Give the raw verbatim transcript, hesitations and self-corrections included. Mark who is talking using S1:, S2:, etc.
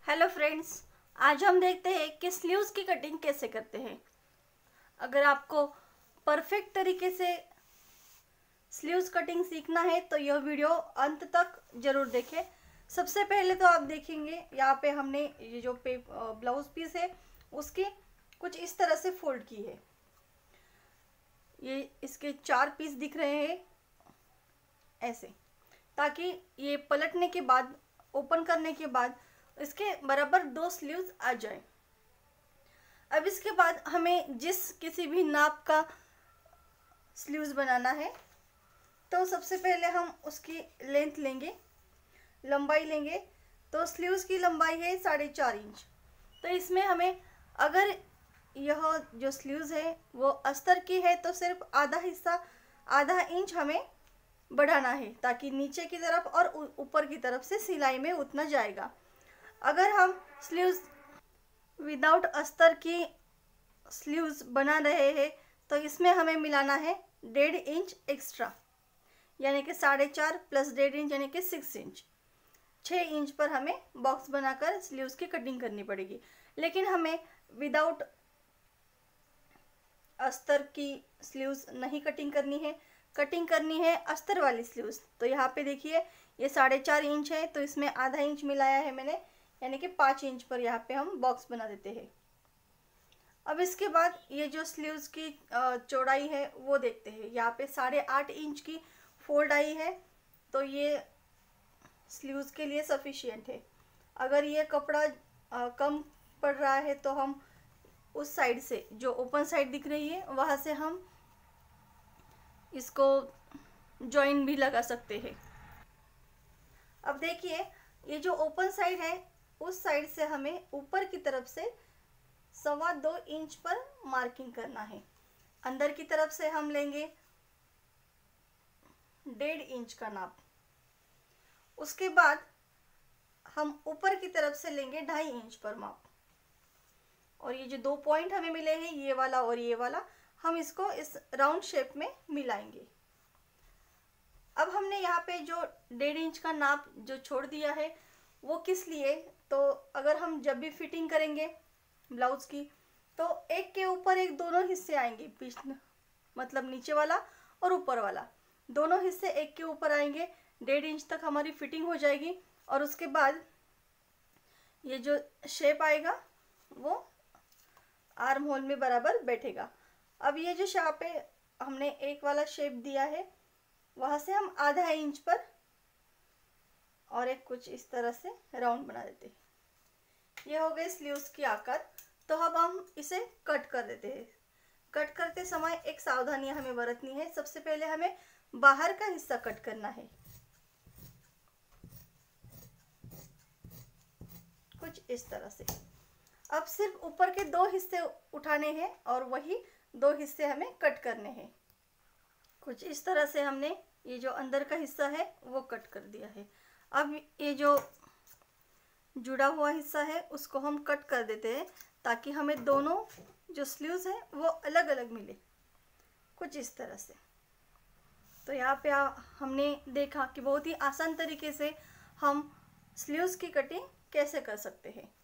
S1: Hello friends, आज हम देखते हैं कि स्लीव्स की कटिंग कैसे करते हैं। अगर आपको परफेक्ट तरीके से स्लीव्स कटिंग सीखना है तो यह वीडियो अंत तक जरूर देखें। सबसे पहले तो आप देखेंगे यहाँ पे हमने ये जो पे ब्लाउज पीस है उसकी कुछ इस तरह से फोल्ड की है। ये इसके चार पीस दिख रहे हैं ऐसे, ताकि ये पलटने के बाद ओपन करने के बाद इसके बराबर दो स्लीव्स आ जाए। अब इसके बाद हमें जिस किसी भी नाप का स्लीव्स बनाना है तो सबसे पहले हम उसकी लेंथ लेंगे, लंबाई लेंगे। तो स्लीव्स की लंबाई है साढ़े चार इंच। तो इसमें हमें अगर यह जो स्लीव्स है वो अस्तर की है तो सिर्फ आधा हिस्सा आधा इंच हमें बढ़ाना है, ताकि नीचे की तरफ और ऊपर की तरफ से सिलाई में उतना जाएगा। अगर हम स्लीव्स विदाउट अस्तर की स्लीव्स बना रहे हैं तो इसमें हमें मिलाना है डेढ़ इंच एक्स्ट्रा, यानी कि साढ़े चार प्लस डेढ़ इंच यानी कि सिक्स इंच। छः इंच पर हमें बॉक्स बनाकर स्लीव्स की कटिंग करनी पड़ेगी। लेकिन हमें विदाउट अस्तर की स्लीव्स नहीं कटिंग करनी है, कटिंग करनी है अस्तर वाली स्लीव्स। तो यहाँ पे देखिए ये साढ़े चार इंच है तो इसमें आधा इंच मिलाया है मैंने, यानी कि पाँच इंच पर यहाँ पे हम बॉक्स बना देते हैं। अब इसके बाद ये जो स्लीव्स की चौड़ाई है वो देखते हैं। यहाँ पे साढ़े आठ इंच की फोल्ड आई है तो ये स्लीव्स के लिए सफिशिएंट है। अगर ये कपड़ा आ, कम पड़ रहा है तो हम उस साइड से जो ओपन साइड दिख रही है वहाँ से हम इसको जॉइन भी लगा सकते हैं। अब देखिए ये जो ओपन साइड है उस साइड से हमें ऊपर की तरफ से सवा दो इंच पर मार्किंग करना है। अंदर की तरफ से हम लेंगे डेढ़ इंच का नाप। उसके बाद हम ऊपर की तरफ से लेंगे ढाई इंच पर माप। और ये जो दो पॉइंट हमें मिले हैं, ये वाला और ये वाला, हम इसको इस राउंड शेप में मिलाएंगे। अब हमने यहाँ पे जो डेढ़ इंच का नाप जो छोड़ दिया है वो किस लिए, तो अगर हम जब भी फिटिंग करेंगे ब्लाउज की तो एक के ऊपर एक दोनों हिस्से आएंगे, पीछ मतलब नीचे वाला और ऊपर वाला दोनों हिस्से एक के ऊपर आएंगे। डेढ़ इंच तक हमारी फिटिंग हो जाएगी और उसके बाद ये जो शेप आएगा वो आर्म होल में बराबर बैठेगा। अब ये जो यहाँ पे हमने एक वाला शेप दिया है वहाँ से हम आधा इंच पर और एक कुछ इस तरह से राउंड बना देते हैं। ये हो गए स्लीव्स की आकार। तो अब हम इसे कट कर देते हैं। कट करते समय एक सावधानी हमें बरतनी है। सबसे पहले हमें बाहर का हिस्सा कट करना है, कुछ इस तरह से। अब सिर्फ ऊपर के दो हिस्से उठाने हैं और वही दो हिस्से हमें कट करने हैं। कुछ इस तरह से हमने ये जो अंदर का हिस्सा है वो कट कर दिया है। अब ये जो जुड़ा हुआ हिस्सा है उसको हम कट कर देते हैं, ताकि हमें दोनों जो स्लीव्स हैं वो अलग अलग मिले, कुछ इस तरह से। तो यहाँ पे हमने देखा कि बहुत ही आसान तरीके से हम स्लीव्स की कटिंग कैसे कर सकते हैं।